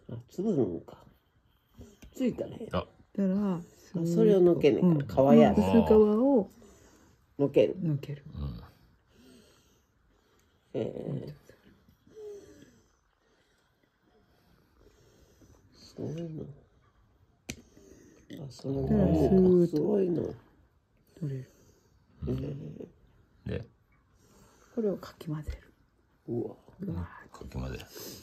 あ、潰るんか。ついたね。 あ、 たらそれをのけねえから、皮や薄皮をのける。 のける。 すごいの。あ、そのまますごいの。 取れる。 で、 これをかき混ぜる。 うわ。 かき混ぜ。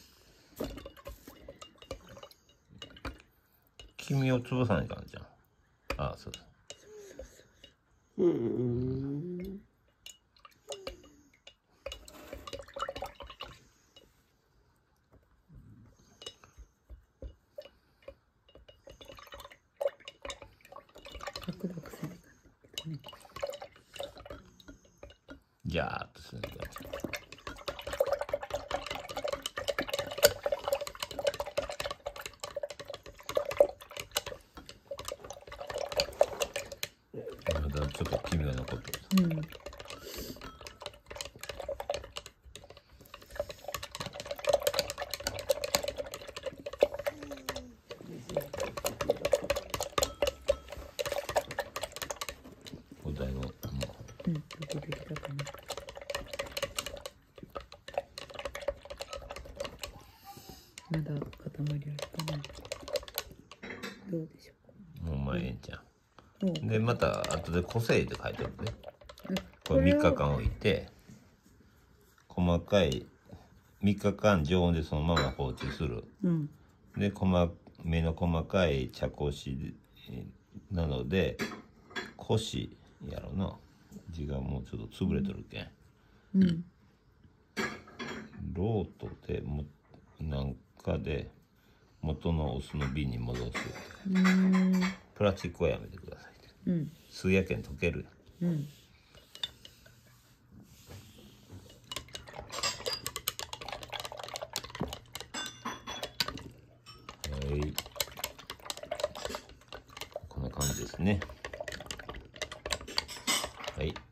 黄身を潰さないかんじゃん。あ、そうだ。 白濁せないかんね。 ジャーっとする感じ。まだちょっと黄身が残ってる。お題を、 よくできたかな。まだ塊あるかな。どうでしょもうまあええんちゃう。 う。で、また後で個性って書いてあるね。これ3日間置いて、細かい3日間常温でそのまま放置する。で、目の細かい茶こしなので、こしやろな。字がもうちょっと潰れとるけん。ロートでもなんかで元のお酢の瓶に戻す。プラスチックはやめてください。数やけん溶ける。はい。こんな感じですね。はい。